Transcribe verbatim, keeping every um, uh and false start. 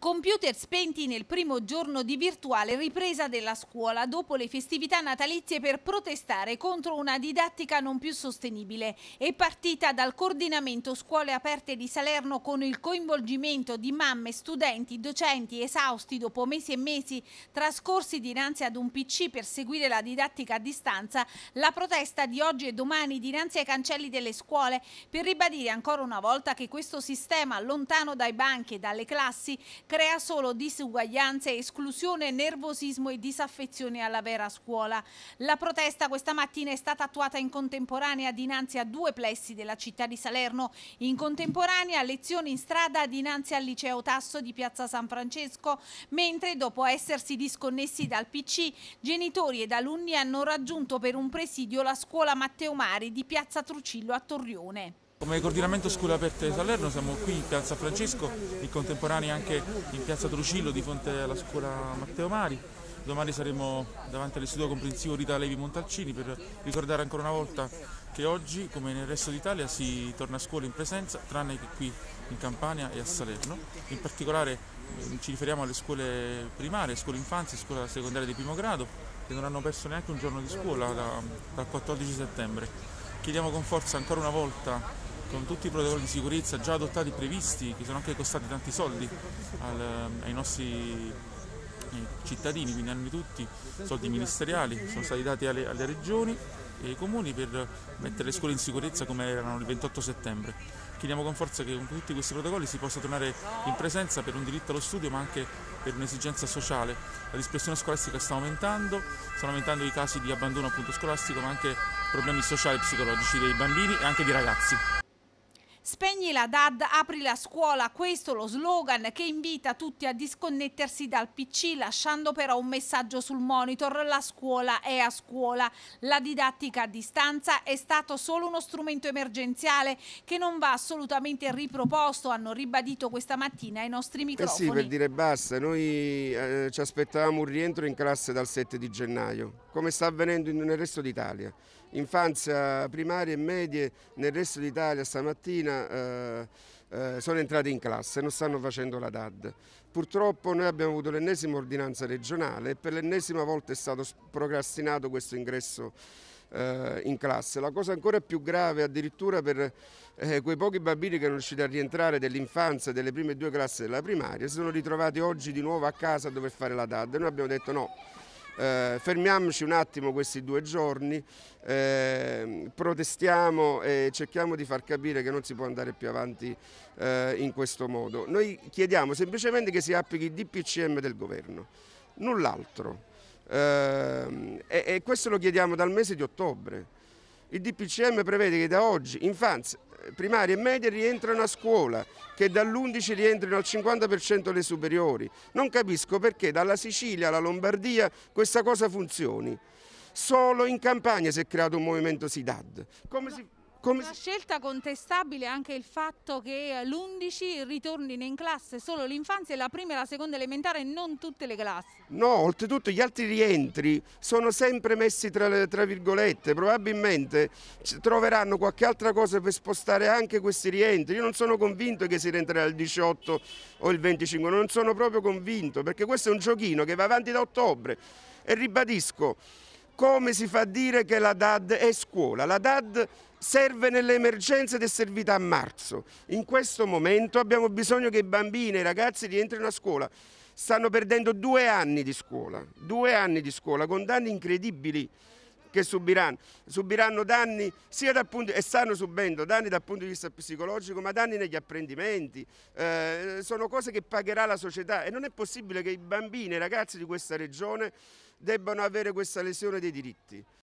Computer spenti nel primo giorno di virtuale ripresa della scuola dopo le festività natalizie per protestare contro una didattica non più sostenibile. È partita dal coordinamento Scuole Aperte di Salerno con il coinvolgimento di mamme, studenti, docenti esausti dopo mesi e mesi trascorsi dinanzi ad un P C per seguire la didattica a distanza. La protesta di oggi e domani dinanzi ai cancelli delle scuole per ribadire ancora una volta che questo sistema lontano dai banchi e dalle classi crea solo disuguaglianze, esclusione, nervosismo e disaffezione alla vera scuola. La protesta questa mattina è stata attuata in contemporanea dinanzi a due plessi della città di Salerno. In contemporanea lezioni in strada dinanzi al liceo Tasso di Piazza San Francesco, mentre dopo essersi disconnessi dal P C, genitori ed alunni hanno raggiunto per un presidio la scuola Matteo Mari di Piazza Trucillo a Torrione. Come coordinamento Scuole Aperte di Salerno siamo qui in Piazza Francesco, in contemporanea anche in Piazza Trucillo di fronte alla scuola Matteo Mari. Domani saremo davanti all'Istituto Comprensivo Rita Levi Montalcini per ricordare ancora una volta che oggi, come nel resto d'Italia, si torna a scuola in presenza, tranne che qui in Campania e a Salerno. In particolare ci riferiamo alle scuole primarie, scuole infanzia e scuola secondaria di primo grado, che non hanno perso neanche un giorno di scuola da, dal quattordici settembre. Chiediamo con forza ancora una volta, con tutti i protocolli di sicurezza già adottati e previsti, che sono anche costati tanti soldi al, ai nostri cittadini, quindi hanno tutti soldi ministeriali, sono stati dati alle, alle regioni e ai comuni per mettere le scuole in sicurezza come erano il ventotto settembre. Chiediamo con forza che con tutti questi protocolli si possa tornare in presenza per un diritto allo studio, ma anche per un'esigenza sociale. La dispersione scolastica sta aumentando, stanno aumentando i casi di abbandono appunto scolastico, ma anche problemi sociali e psicologici dei bambini e anche dei ragazzi. Spegni la D A D, apri la scuola, questo lo slogan che invita tutti a disconnettersi dal P C, lasciando però un messaggio sul monitor: la scuola è a scuola. La didattica a distanza è stato solo uno strumento emergenziale che non va assolutamente riproposto, hanno ribadito questa mattina ai nostri microfoni. Eh sì, per dire basta, noi eh, ci aspettavamo un rientro in classe dal sette di gennaio, come sta avvenendo nel resto d'Italia. Infanzia, primarie e medie nel resto d'Italia stamattina eh, eh, sono entrate in classe, non stanno facendo la D A D. Purtroppo noi abbiamo avuto l'ennesima ordinanza regionale e per l'ennesima volta è stato procrastinato questo ingresso eh, in classe. La cosa ancora più grave addirittura per eh, quei pochi bambini che non riusciti a rientrare dell'infanzia delle prime due classi della primaria si sono ritrovati oggi di nuovo a casa a dover fare la D A D. Noi abbiamo detto no. Eh, fermiamoci un attimo questi due giorni, eh, protestiamo e cerchiamo di far capire che non si può andare più avanti eh, in questo modo. Noi chiediamo semplicemente che si applichi il D P C M del governo, null'altro, eh, e, e questo lo chiediamo dal mese di ottobre. Il D P C M prevede che da oggi infanzia, primarie e medie rientrano a scuola, che dall'undici rientrino al cinquanta per cento le superiori. Non capisco perché dalla Sicilia alla Lombardia questa cosa funzioni. Solo in Campania si è creato un movimento S I D A D. Come si... Come Una scelta contestabile anche il fatto che l'undici ritornino in classe solo l'infanzia e la prima e la seconda elementare e non tutte le classi. No, oltretutto gli altri rientri sono sempre messi tra, tra virgolette, probabilmente troveranno qualche altra cosa per spostare anche questi rientri. Io non sono convinto che si rientrerà il diciotto o il venticinque, non sono proprio convinto, perché questo è un giochino che va avanti da ottobre e ribadisco, come si fa a dire che la D A D è scuola? La D A D serve nelle emergenze ed è servita a marzo. In questo momento abbiamo bisogno che i bambini e i ragazzi rientrino a scuola. Stanno perdendo due anni di scuola, due anni di scuola con danni incredibili che subiranno. Subiranno danni sia dal punto, e stanno subendo danni dal punto di vista psicologico, ma danni negli apprendimenti. Eh, sono cose che pagherà la società e non è possibile che i bambini e i ragazzi di questa regione debbano avere questa lesione dei diritti.